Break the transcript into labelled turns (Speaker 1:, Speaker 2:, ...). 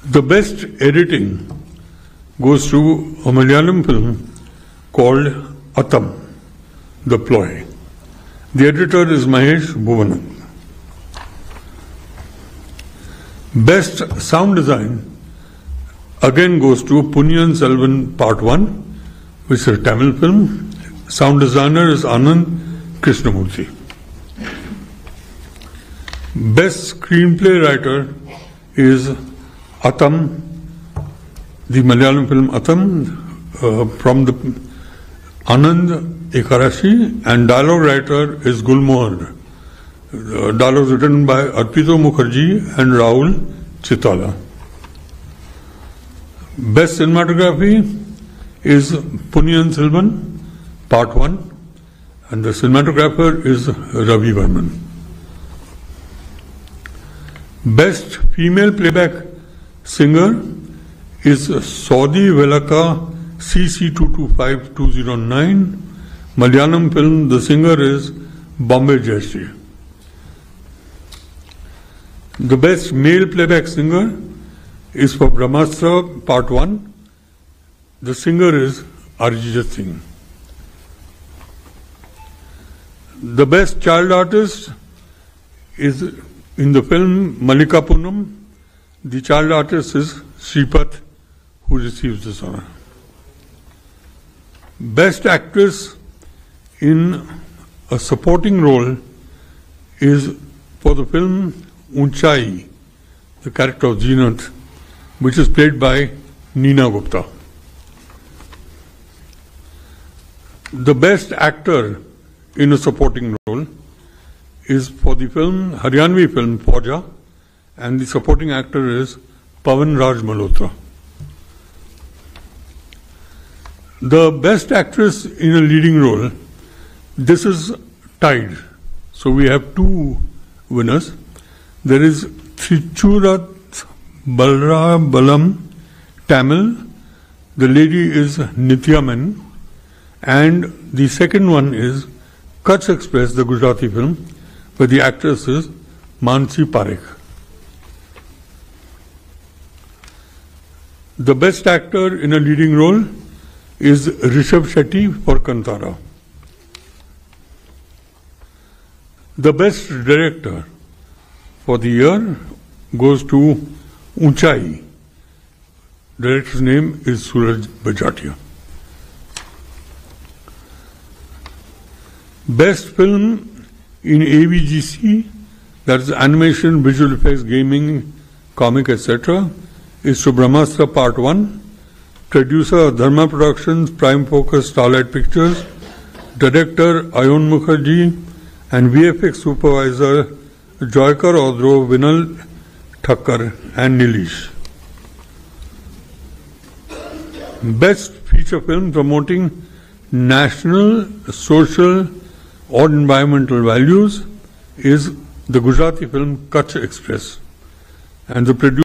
Speaker 1: The best editing goes to a Malayalam film called Atam, The Ploy. The editor is Mahesh Bhuvanam. Best sound design again goes to Punniyin Selvan Part 1, which is a Tamil film. Sound designer is Anand Krishnamurthy. Best screenplay writer is Atam, the Malayalam film Atam, from the Anand Ekarashi, and dialogue writer is Gulmohar. Dialogues written by Arpito Mukherjee and Rahul Chitala. Best cinematography is Punniyin Selvan Part 1, and the cinematographer is Ravi Varman. Best female playback singer is Saudi Velaka CC225209. Malayalam film, the singer is Bombay Jayashree. The best male playback singer is for Brahmastra Part 1. The singer is Arijit Singh. The best child artist is in the film Malika Poonam. The child artist is Sripath, who receives this honor. Best actress in a supporting role is for the film Unchai, the character of Zeenat, which is played by Neena Gupta. The best actor in a supporting role is for the film Haryanvi film Fauja, and the supporting actor is Pawan Raj Malhotra. The best actress in a leading role, this is tied. So we have two winners. There is Thiruchurat Balam Tamil. The lady is Nitya Menon. And the second one is Kutch Express, the Gujarati film, where the actress is Mansi Parekh. The best actor in a leading role is Rishabh Shetty for Kantara. The best director for the year goes to Unchai. Director's name is Suraj Bajatia. Best film in AVGC, that is animation, visual effects, gaming, comic, etc., is to Brahmastra Part 1. Producer Dharma Productions, Prime Focus, Starlight Pictures. Director Ayon Mukherjee and VFX supervisor Joykar Odro, Vinal Thakkar and Nilish. Best feature film promoting national, social or environmental values is the Gujarati film Kutch Express, and the producer